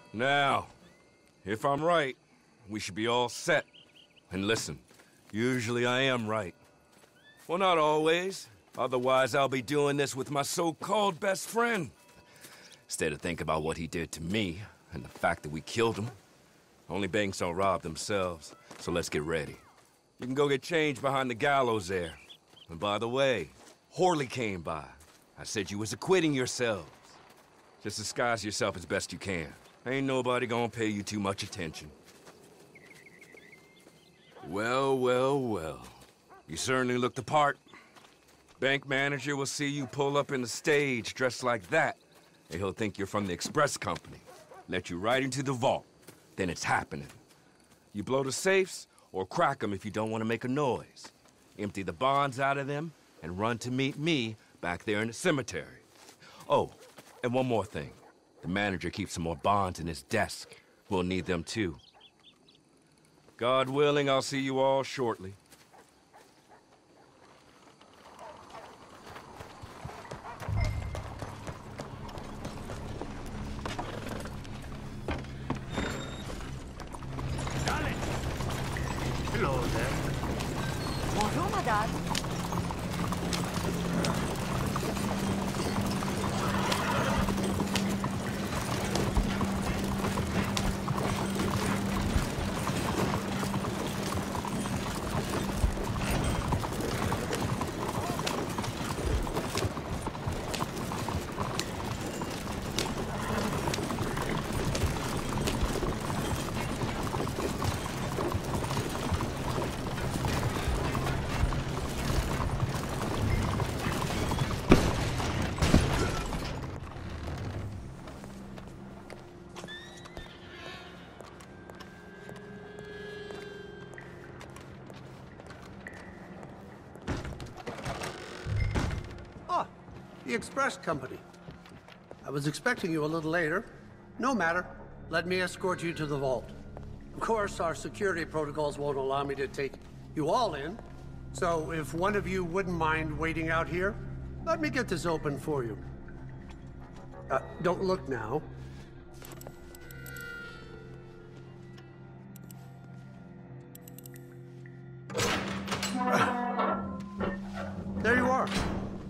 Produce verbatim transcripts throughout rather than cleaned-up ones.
Now, if I'm right, we should be all set. And listen, usually I am right. Well, not always. Otherwise, I'll be doing this with my so-called best friend. Instead of thinking about what he did to me, and the fact that we killed him. Only banks don't rob themselves, so let's get ready. You can go get changed behind the gallows there. And by the way, Horley came by. I said you was acquitting yourselves. Just disguise yourself as best you can. Ain't nobody gonna pay you too much attention. Well, well, well. You certainly look the part. Bank manager will see you pull up in the stage dressed like that, and he'll think you're from the express company. Let you right into the vault. Then it's happening. You blow the safes, or crack them if you don't want to make a noise. Empty the bonds out of them, and run to meet me back there in the cemetery. Oh, and one more thing. The manager keeps some more bonds in his desk. We'll need them too. God willing, I'll see you all shortly. Hello there. Bonjour, madame. The Express Company. I was expecting you a little later. No matter. Let me escort you to the vault. Of course, our security protocols won't allow me to take you all in. So if one of you wouldn't mind waiting out here, let me get this open for you. Uh, don't look now. There you are.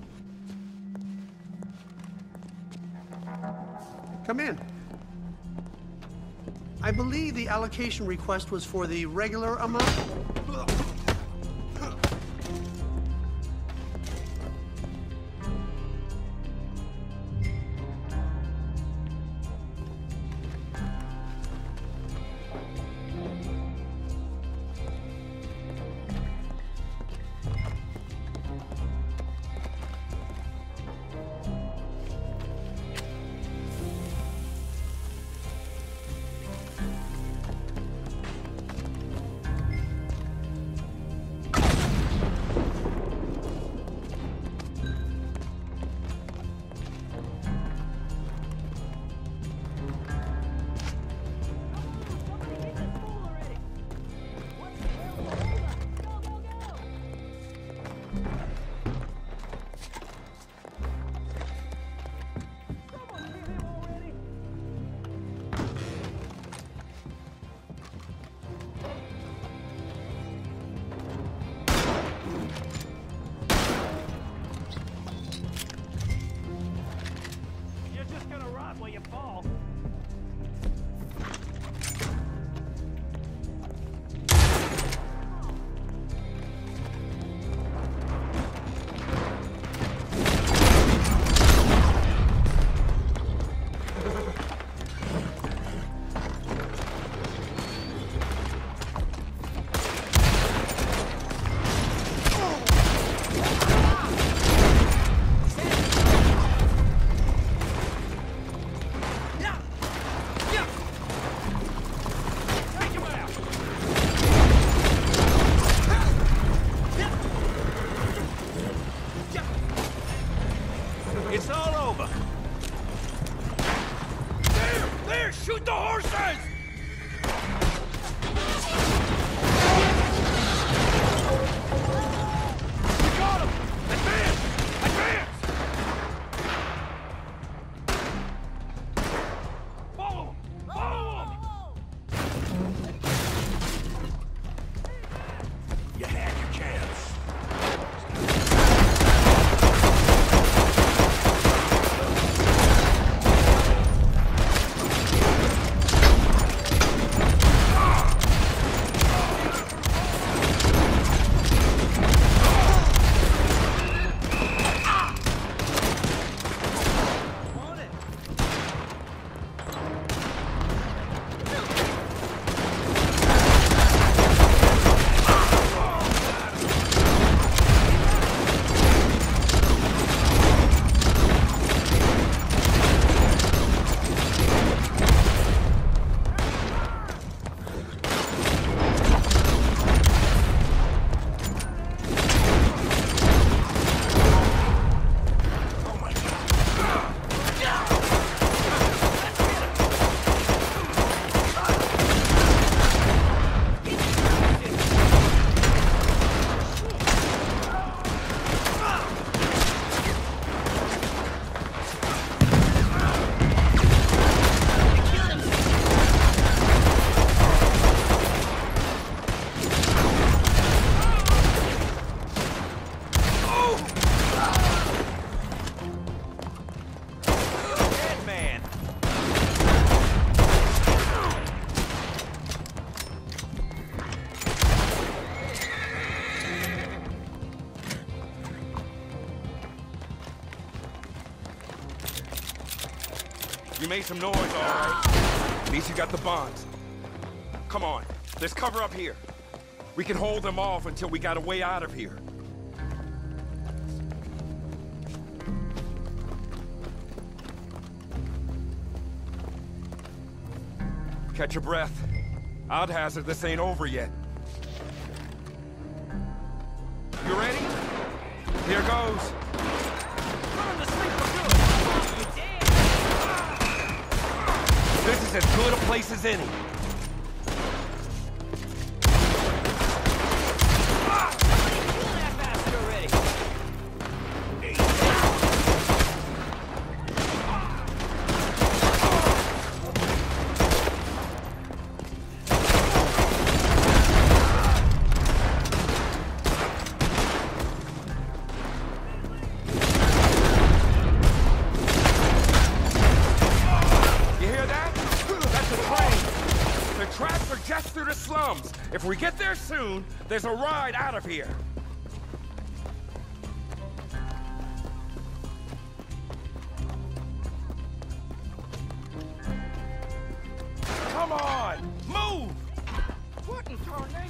Come in. I believe the allocation request was for the regular amount. It's all over. There! There! Shoot the horses! We got him! Advance! Advance! Follow him! Follow You made some noise, all right. At least you got the bonds. Come on, let's cover up here. We can hold them off until we got a way out of here. Catch your breath. I'd hazard this ain't over yet. You ready? Here goes. Run to sleep for good. You damn. This is as good a place as any. Kill that bastard already. Tracks are just through the slums. If we get there soon, there's a ride out of here. Come on, move! What in tarnation?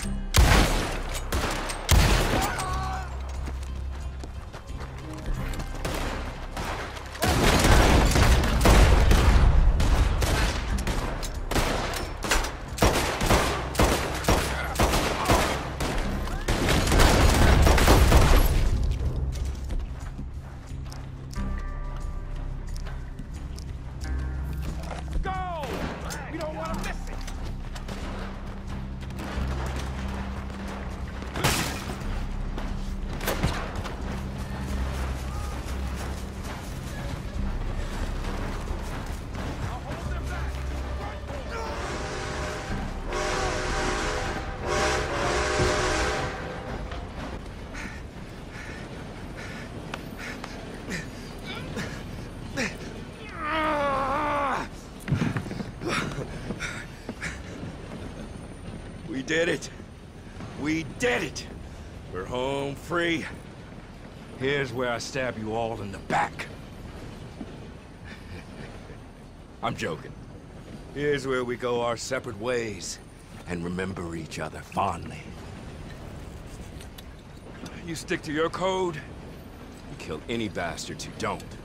We did it. We did it. We're home free. Here's where I stab you all in the back. I'm joking. Here's where we go our separate ways and remember each other fondly. You stick to your code, you kill any bastards who don't.